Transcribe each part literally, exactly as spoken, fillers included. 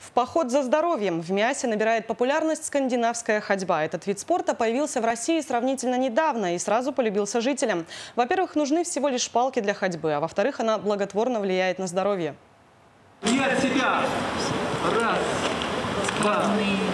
В поход за здоровьем в Миасе набирает популярность скандинавская ходьба. Этот вид спорта появился в России сравнительно недавно и сразу полюбился жителям. Во-первых, нужны всего лишь палки для ходьбы, а во-вторых, она благотворно влияет на здоровье. И от себя. Раз, два,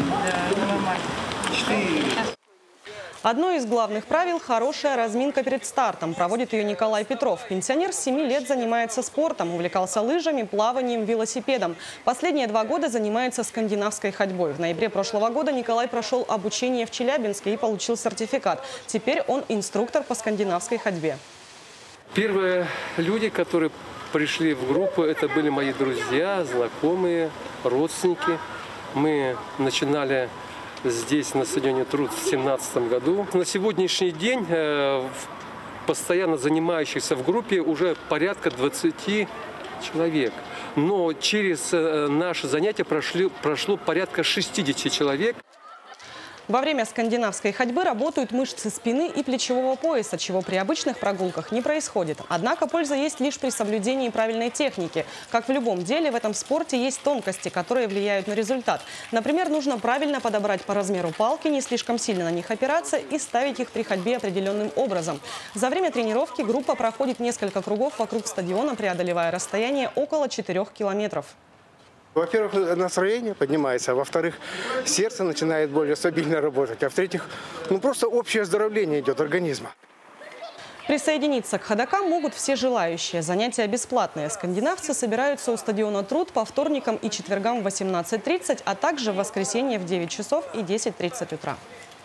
четыре. Одно из главных правил – хорошая разминка перед стартом. Проводит ее Николай Петров. Пенсионер с семи лет занимается спортом, увлекался лыжами, плаванием, велосипедом. Последние два года занимается скандинавской ходьбой. В ноябре прошлого года Николай прошел обучение в Челябинске и получил сертификат. Теперь он инструктор по скандинавской ходьбе. Первые люди, которые пришли в группу, это были мои друзья, знакомые, родственники. Мы начинали здесь на стадионе Труд в две тысячи семнадцатом году. На сегодняшний день э, постоянно занимающихся в группе уже порядка двадцати человек. Но через э, наши занятия прошли, прошло порядка шестидесяти человек. Во время скандинавской ходьбы работают мышцы спины и плечевого пояса, чего при обычных прогулках не происходит. Однако польза есть лишь при соблюдении правильной техники. Как в любом деле, в этом спорте есть тонкости, которые влияют на результат. Например, нужно правильно подобрать по размеру палки, не слишком сильно на них опираться и ставить их при ходьбе определенным образом. За время тренировки группа проходит несколько кругов вокруг стадиона, преодолевая расстояние около четырёх километров. Во-первых, настроение поднимается, а во-вторых, сердце начинает более стабильно работать, а в-третьих, ну просто общее оздоровление идет организма. Присоединиться к ходокам могут все желающие. Занятия бесплатные. Скандинавцы собираются у стадиона Труд по вторникам и четвергам в восемнадцать тридцать, а также в воскресенье в девять часов и десять тридцать утра.